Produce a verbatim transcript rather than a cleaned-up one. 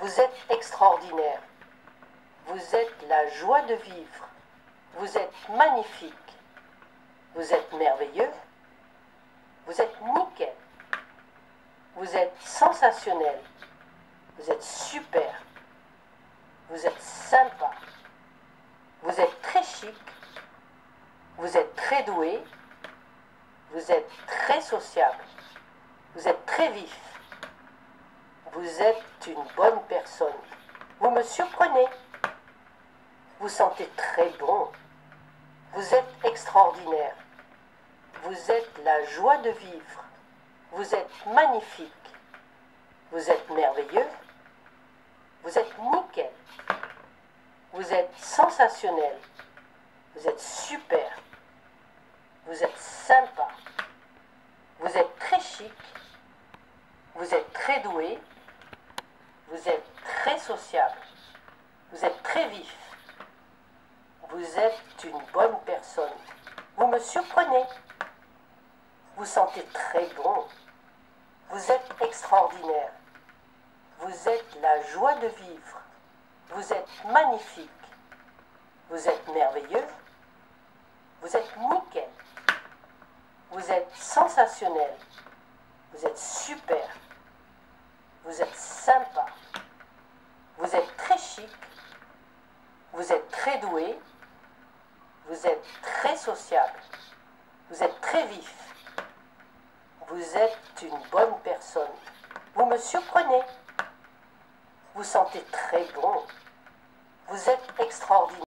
Vous êtes extraordinaire. Vous êtes la joie de vivre. Vous êtes magnifique. Vous êtes merveilleux. Vous êtes nickel. Vous êtes sensationnel. Vous êtes super. Vous êtes sympa. Vous êtes très chic. Vous êtes très doué. Vous êtes très sociable. Vous êtes très vif. Vous êtes une bonne personne. Vous me surprenez. Vous sentez très bon. Vous êtes extraordinaire. Vous êtes la joie de vivre. Vous êtes magnifique. Vous êtes merveilleux. Vous êtes nickel. Vous êtes sensationnel. Vous êtes super. Vous êtes sympa. Vous êtes très chic. Vous êtes très doué. Vous êtes très sociable. Vous êtes très vif. Vous êtes une bonne personne. Vous me surprenez. Vous sentez très bon. Vous êtes extraordinaire. Vous êtes la joie de vivre. Vous êtes magnifique. Vous êtes merveilleux. Vous êtes nickel. Vous êtes sensationnel. Vous êtes super. Vous êtes sympa. Vous êtes très chic. Vous êtes très doué. Vous êtes très sociable. Vous êtes très vif. Vous êtes une bonne personne. Vous me surprenez. Vous sentez très bon. Vous êtes extraordinaire.